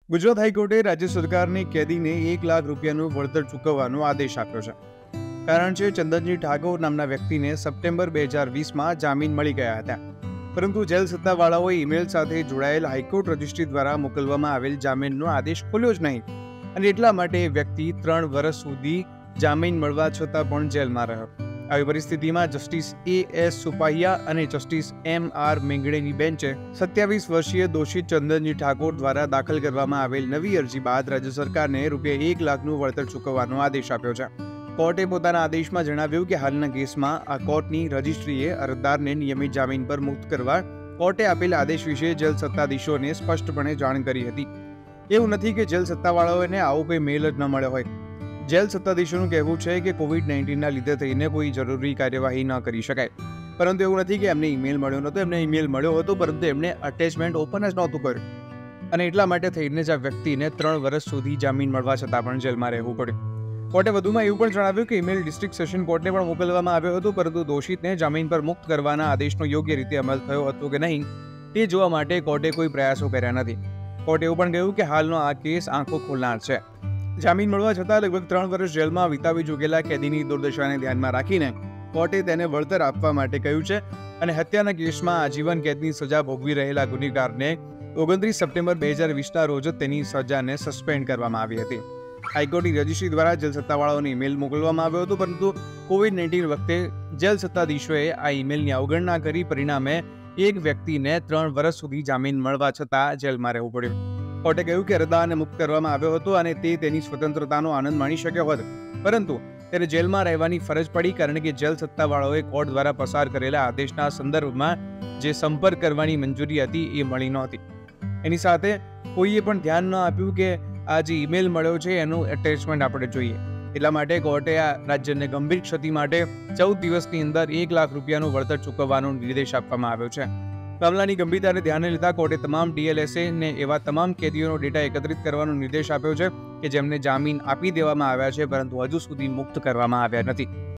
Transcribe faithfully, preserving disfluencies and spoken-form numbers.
ગુજરાત હાઈકોર્ટે રાજ્ય સરકારને કેદીને એક લાખ રૂપિયાનું વળતર ચૂકવવાનો આદેશ આપ્યો છે। કારણ છે ચંદનજી ઠાકોર નામના વ્યક્તિને સપ્ટેમ્બર બે હજાર વીસમાં જામીન મળી ગયા હતા, પરંતુ જેલ સત્તાવાળાઓએ ઈમેલ સાથે જોડાયેલ હાઈકોર્ટ રજિસ્ટ્રી દ્વારા મોકલવામાં આવેલ જામીનનો આદેશ ખોલ્યો જ નહીં, અને એટલા માટે વ્યક્તિ ત્રણ વર્ષ સુધી જામીન મળવા છતાં પણ જેલમાં રહ્યો। આવી પરિસ્થિતિમાં જસ્ટિસ એ એસ સુપાહિયા અને જસ્ટિસ એમ આર મેંગડેની બેન્ચે સત્યાવીસ વર્ષીય દોષિત ચંદનજી ઠાકોર દ્વારા દાખલ કરવામાં આવેલ નવી અરજી બાદ રાજ્ય સરકારને રૂપિયા એક લાખનું વળતર ચૂકવવાનો આદેશ આપ્યો છે। કોર્ટે પોતાના આદેશમાં જણાવ્યું કે હાલના કેસમાં આ કોર્ટની રજિસ્ટ્રીએ અરજદારને નિયમિત જામીન પર મુક્ત કરવા કોર્ટે આપેલ આદેશ વિશે જેલ સત્તાધીશોને સ્પષ્ટપણે જાણ કરી હતી। એવું નથી કે જેલ સત્તાવાળાઓને આવો કોઈ મેલ જ ન મળ્યો હોય। જેલ સત્તાધીશોનું કહેવું છે કે કોવિડ નાઇન્ટીનના લીધે થઈને કોઈ જરૂરી કાર્યવાહી ન કરી શકાય, પરંતુ એવું નથી કે એમને ઈમેલ મળ્યો નહોતો। એમને ઈમેલ મળ્યો હતો, પરંતુ એમને અટેચમેન્ટ ઓપન જ નહોતું કર્યું, અને એટલા માટે થઈને જ આ વ્યક્તિને ત્રણ વર્ષ સુધી જામીન મળવા છતાં પણ જેલમાં રહેવું પડ્યું। કોર્ટે વધુમાં એવું પણ જણાવ્યું કે ઈમેલ ડિસ્ટ્રિક્ટ સેશન કોર્ટને પણ મોકલવામાં આવ્યો હતો, પરંતુ દોષિતને જામીન પર મુક્ત કરવાના આદેશનો યોગ્ય રીતે અમલ થયો હતો કે નહીં તે જોવા માટે કોર્ટે કોઈ પ્રયાસો કર્યા નથી। કોર્ટે એવું પણ કહ્યું કે હાલનો આ કેસ આંખો ખોલનાર છે। જામીન મળવા છતાં લગભગ ત્રણ વર્ષ જેલમાં વિતાવી ચૂકેલા કેદીની દુર્દશાને ધ્યાનમાં રાખીને કોર્ટે તેને વળતર આપવા માટે કહ્યું છે, અને હત્યાના કેસમાં આજીવન કેદની સજા ભોગવી રહેલા ગુનેગારને ઓગણત્રીસ સપ્ટેમ્બર બે હજાર વીસના રોજ જ તેની સજાને સસ્પેન્ડ કરવામાં આવી હતી। હાઈકોર્ટની રજિસ્ટ્રી દ્વારા જેલ સત્તાવાળાઓને ઈમેલ મોકલવામાં આવ્યો હતો, પરંતુ કોવિડ નાઇન્ટીન વખતે જેલ સત્તાધીશોએ આ ઈમેલની અવગણના કરી, પરિણામે એક વ્યક્તિને ત્રણ વર્ષ સુધી જામીન મળવા છતાં જેલમાં રહેવું પડ્યું। કોર્ટે કહ્યું કે અરજદારને મુક્ત કરવામાં આવ્યો હતો અને તે તેની સ્વતંત્રતાનો આનંદ માણી શક્યો હોત, પરંતુ તેને જેલમાં રહેવાની ફરજ પડી, કારણ કે જેલ સત્તાવાળાઓએ કોર્ટ દ્વારા પસાર કરેલા આદેશના સંદર્ભમાં જે સંપર્ક કરવાની મંજૂરી હતી એ મળી નહોતી। એની સાથે કોઈએ પણ ધ્યાન ન આપ્યું કે આ જે ઈમેલ મળ્યો છે એનું એટેચમેન્ટ આપણે જોઈએ। એટલા માટે કોર્ટે આ રાજ્યને ગંભીર ક્ષતિ માટે ચૌદ દિવસની અંદર એક લાખ રૂપિયાનું વળતર ચૂકવવાનો નિર્દેશ આપવામાં આવ્યો છે। મામલાની ગંભીરતાને ધ્યાને લેતા કોર્ટે તમામ ડીએલએસએ ને એવા તમામ કેદીઓનો ડેટા એકત્રિત કરવાનો નિર્દેશ આપ્યો છે કે જેમને જામીન આપી દેવામાં આવ્યા છે, પરંતુ હજુ સુધી મુક્ત કરવામાં આવ્યા નથી।